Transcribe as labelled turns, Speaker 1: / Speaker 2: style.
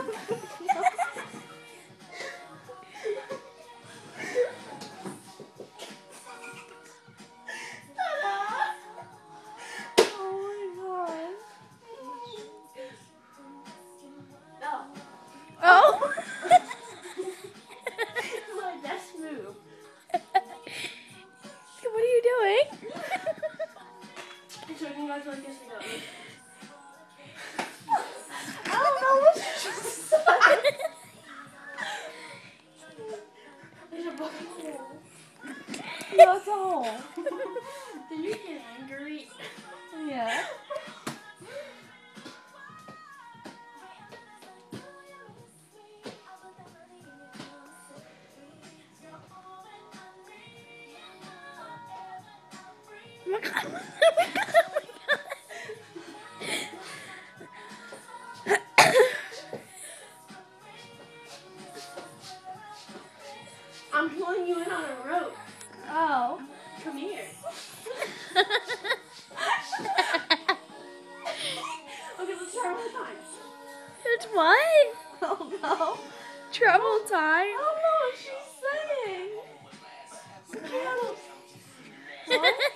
Speaker 1: Oh!
Speaker 2: My best move.
Speaker 1: What are you doing?
Speaker 2: I'm showing you guys what this goes.
Speaker 1: I don't know what you just said.
Speaker 2: There's a bucket hole.
Speaker 1: No, it's a hole.
Speaker 2: Did you get angry?
Speaker 1: Yeah. Oh my God.
Speaker 2: I'm pulling you in on a rope.
Speaker 1: Oh.
Speaker 2: Come here. Okay, let's try one more time.
Speaker 1: It's what?
Speaker 2: Oh no.
Speaker 1: Trouble time?
Speaker 2: I don't know what she's saying.
Speaker 1: What?